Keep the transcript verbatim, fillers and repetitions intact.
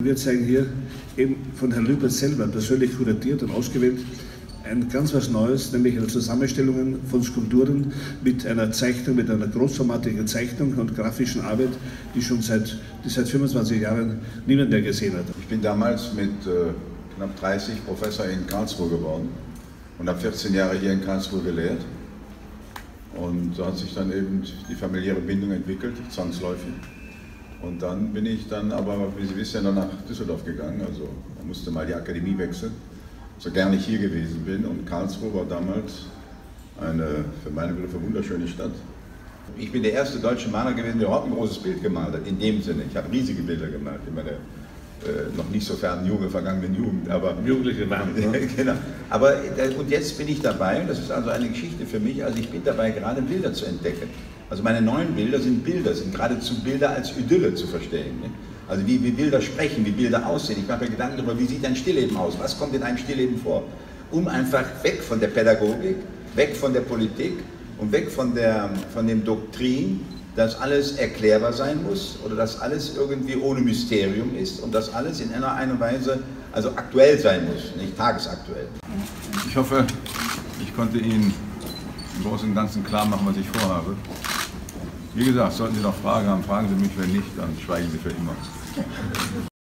wir zeigen hier eben von Herrn Lübert selber persönlich kuratiert und ausgewählt ein ganz was Neues, nämlich eine Zusammenstellung von Skulpturen mit einer Zeichnung, mit einer großformatigen Zeichnung und grafischen Arbeit, die schon seit, die seit fünfundzwanzig Jahren niemand mehr gesehen hat. Ich bin damals mit äh, knapp dreißig Professor in Karlsruhe geworden und habe vierzehn Jahre hier in Karlsruhe gelehrt. Und so hat sich dann eben die familiäre Bindung entwickelt, zwangsläufig. Und dann bin ich dann aber, wie Sie wissen, dann nach Düsseldorf gegangen. Also man musste mal die Akademie wechseln, so gerne ich hier gewesen bin. Und Karlsruhe war damals eine, für meine Begriffe, wunderschöne Stadt. Ich bin der erste deutsche Maler gewesen, der überhaupt ein großes Bild gemalt hat, in dem Sinne. Ich habe riesige Bilder gemalt in meiner äh, noch nicht so fernen Jugend, vergangenen Jugend. Aber, Jugendliche waren, ne? Genau. Aber, und jetzt bin ich dabei, und das ist also eine Geschichte für mich, also ich bin dabei, gerade Bilder zu entdecken. Also meine neuen Bilder sind Bilder, sind geradezu Bilder als Idylle zu verstehen. Ne? Also wie, wie Bilder sprechen, wie Bilder aussehen. Ich mache mir Gedanken darüber, wie sieht ein Stillleben aus, was kommt in einem Stillleben vor. Um einfach weg von der Pädagogik, weg von der Politik und weg von, der, von dem Doktrin, dass alles erklärbar sein muss oder dass alles irgendwie ohne Mysterium ist und dass alles in einer, einer Weise also aktuell sein muss, nicht tagesaktuell. Ich hoffe, ich konnte Ihnen im Großen und Ganzen klar machen, was ich vorhabe. Wie gesagt, sollten Sie noch Fragen haben, fragen Sie mich, wenn nicht, dann schweigen Sie für immer.